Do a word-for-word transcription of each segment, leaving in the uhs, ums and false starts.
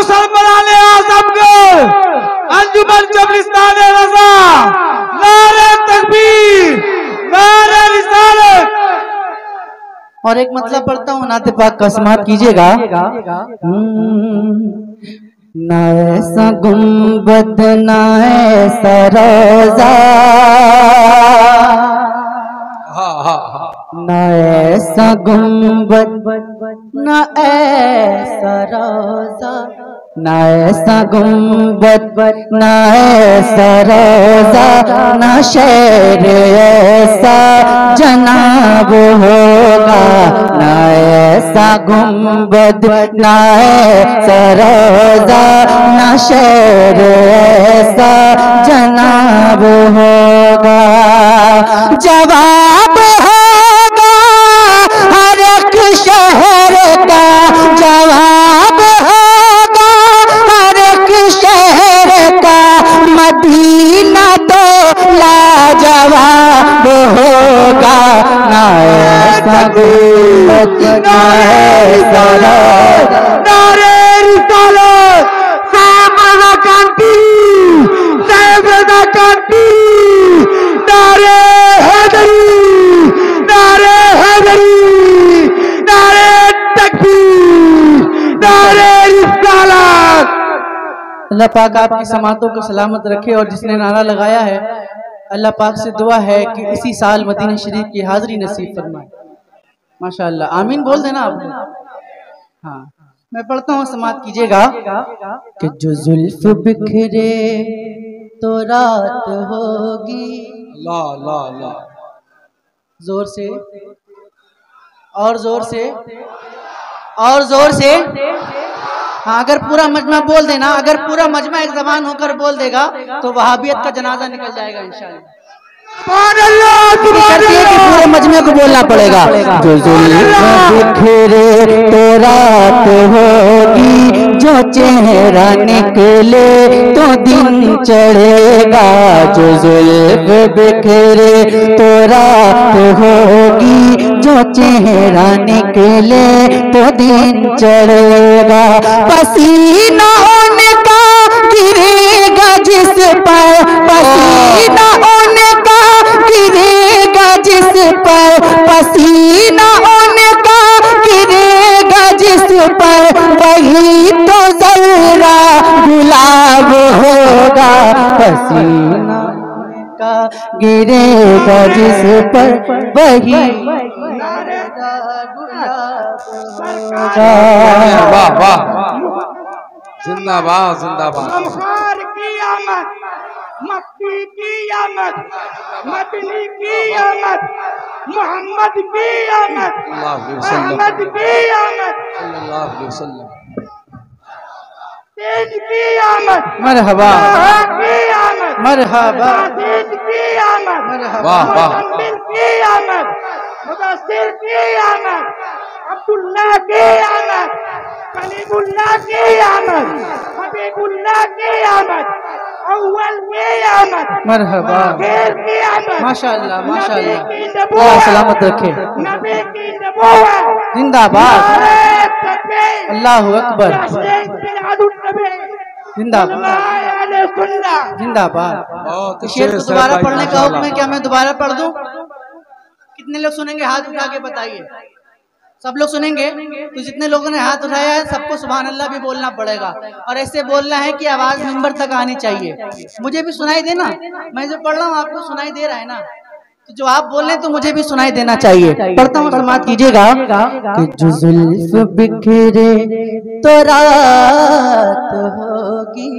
मुसलमान आज़म को अंजुमन चबलिस्तान रज़ा, नारे तकबीर, नारे रिसालत। और एक मतलब पढ़ता हूँ, नाते पाक का समात कीजिएगा। ना ऐसा गुंबद ना ऐसा रोजा, ना ऐसा गुंबद ना ऐसा रोजा, ना ऐसा गुंबद ना ऐसा रोजा, ना शहर ऐसा जनाब होगा, ना ऐसा गुंबद ना ऐसा रोजा, ना शहर ऐसा जनाब होगा। जवाब होगा हर एक शहर का, जवाब होगा हर एक शहर का, मदीना तो लाजवाब होगा। ना ऐसा गुंबद ना ऐसा रोजा, नारे रिसालत, साहब कांटी, साहब कांटी, नारे हैदरी, नारे हैदरी, नारे तकबीर, नारे रिसालत। अल्लाह पाक आपकी समातों को सलामत रखे। और जिसने नारा लगाया है, अल्लाह पाक से दुआ है कि इसी साल मदीना शरीफ की हाजिरी नसीब फरमाए। माशाअल्लाह, आमीन बोल देना आप। हाँ, मैं पढ़ता हूँ, समात कीजिएगा। कि जो जुल्फ बिखरे तो रात होगी, ला ला ला, जोर से और जोर से और जोर से। हाँ, अगर पूरा मजमा बोल देना, अगर पूरा मजमा एक जबान होकर बोल देगा तो वहाबियत का जनाजा निकल जाएगा इंशाअल्लाह। पूरे मजमे को बोलना पड़ेगा। जो जुल्फ बिखरे तो रात होगी, जो चेहरा निकले तो दिन चढ़ेगा। जो जुल्फ बिखरे तो रात होगी, जो चेहरा निकले तो दिन चढ़ेगा। पसीना उनका गिरेगा जिस पर, पसीना उनका गिरेगा जिस पर, पसीना उनका गिरेगा जिस पर, वही तो जरा गुलाब होगा। पसीना उनका गिरेगा जिस पर, वही वाह वाह, जिंदाबाद जिंदाबाद। अमखार की आमद, मक्की की आमद, मदनी की आमद, मोहम्मद की आमद, मोहम्मद की आमद, सल्लल्लाहु अलैहि वसल्लम की आमद, मरहबा की आमद, मरहबा की आमद, मरहबा की आमद, मुदस्सिर की आमद, अब्दुल्लाह की आमद, कलीमुल्लाह की आमद, हबीबुल्लाह की आमद, अव्वल की आमद, मरहबा आखिर की आमद। माशाअल्लाह माशाअल्लाह, नबी की अल्लाह नबूवत, सलामत रखे। नबी की नबूवत, जिंदाबाद, नारे तकबीर, अल्लाहु अकबर, जिंदाबाद, जिंदाबाद। शेर को दोबारा पढ़ने का हुक्म है, क्या मैं दोबारा पढ़ दूं? कितने लोग सुनेंगे? हाथ उठा के बताइए। सब लोग सुनेंगे? तो जितने लोगों ने हाथ उठाया है सबको सुभान अल्लाह भी बोलना पड़ेगा, और ऐसे बोलना है कि आवाज मिंबर तक आनी चाहिए। मुझे भी सुनाई देना, मैं जो पढ़ रहा हूँ आपको सुनाई दे रहा है ना, तो जो आप बोल रहे हैं तो मुझे भी सुनाई देना चाहिए। पढ़ता हूँ, समात कीजिएगा। कि जो जुल्फ बिखरे तो रात होगी,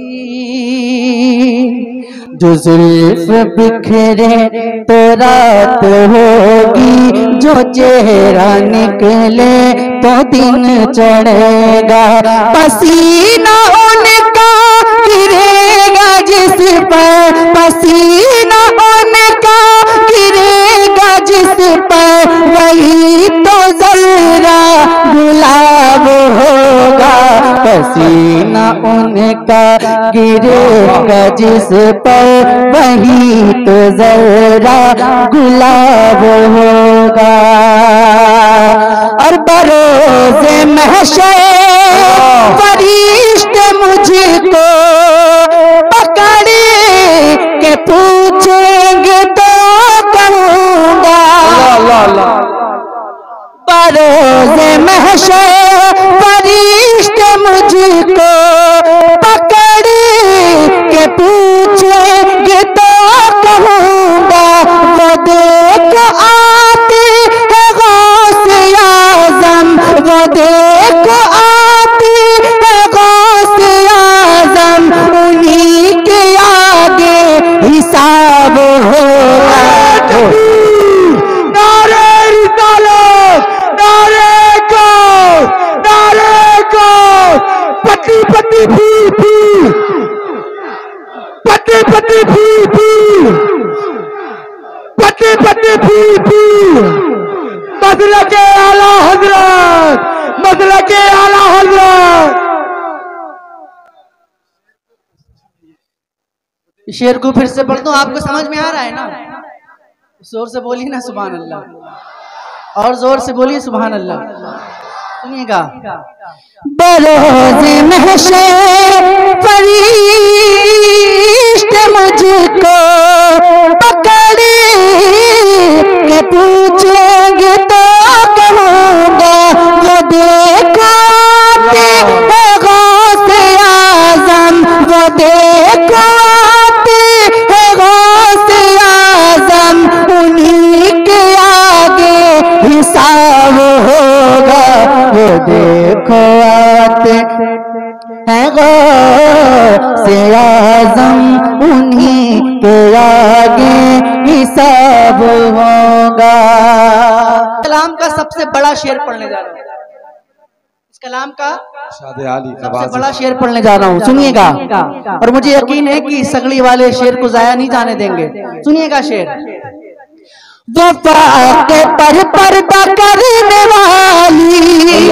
जो जुल्फ बिखरे तो रात होगी, जो चेहरा निकले तो दिन चढ़ेगा। पसीना उनका गिरेगा जिस पर, पसीना उनका गिरेगा जिस पर, वही तो जरा गुलाब होगा। पसीना उनका गिरेगा जिस पर, वही तो जरा गुलाब होगा। और बरोज़े महशर फरिश्ते महशर फरिश्ते मुझको पकड़ के पूछेंगे तो कहूँगा वो देखो आते है गौसे आज़म, वो देखो आते है गौसे आज़म, उन्हीं के आगे हिसाब होगा। नारे रिसालत, नारे को, नारे को, पति पति भी भी, पति पति भी भी, पति पति भी भी, मसलक के आला हजरत, मसलक के आला हजरत। शेर को फिर से पढ़ दूं, आपको समझ में आ रहा है ना? जोर से बोलिए ना सुभान अल्लाह, और जोर से बोलिए सुभान अल्लाह। सुनिएगा। बरोज़े महशर फरिश्ते मुझको पकड़ के पूछेंगे तो कहूँगा वो देखो आते है गौसे आज़म, वो देखो आते है गौसे आज़म, उन्हीं के आगे हिसाब होगा। वो देखो आते है गौसे आज़म, उन्हीं के आगे हिसाब होगा। कलाम का सबसे बड़ा शेर पढ़ने जा रहा हूँ। इस कलाम का सबसे बड़ा शेर पढ़ने जा रहा हूँ, सुनिएगा। और मुझे यकीन है कि सगड़ी वाले शेर को जाया नहीं जाने देंगे। सुनिएगा शेर। वफा के पर पर्दा करने वाली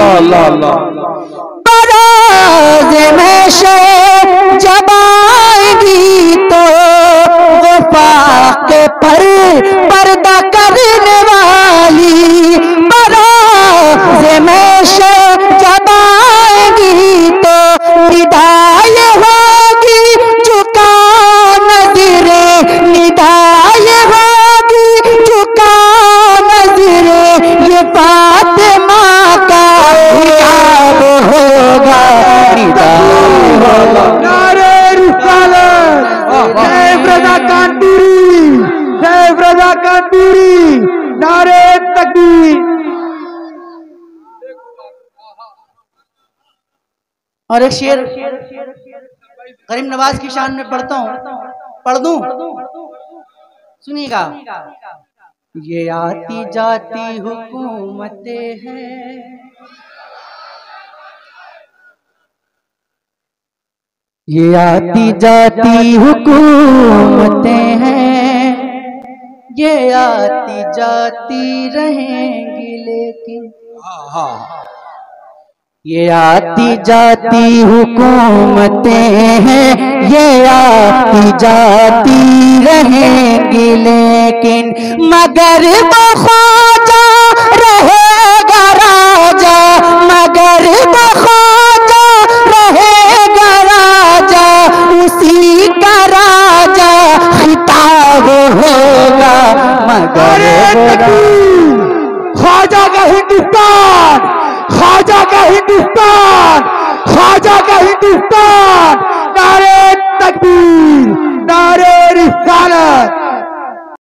बरोज़े महशर जब आएगी तो वफा के पर पर्दा करने वाली बरोज़े महशर जब आएगी तो निदाय होगी झुका नजरे, निदाय होगी झुका नजरे, ये फातिमा का हिजाब होगा, निदाय होगा। नारे रिसालत, सैफ रज़ा कानपुरी, सैफ रज़ा कानपुरी, नारे तकबीर। और एक शेर करीम नवाज की शान में पढ़ता हूँ, पढ़ दूं? सुनिएगा। ये आती जाती हुकूमतें हैं, ये आती जाती हुकूमतें हैं, ये आती जाती रहेंगी लेकिन, ये आती जाती हुकूमतें हैं, ये आती जाती रहेंगी लेकिन, मगर वो ख्वाजा रहेगा राजा, मगर वो ख्वाजा रहेगा राजा, उसी का राजा खिताब होगा, मगर ख्वाजा का हिंदुस्तान, ख्वाजा का हिंदुस्तान, ख्वाजा का हिंदुस्तान।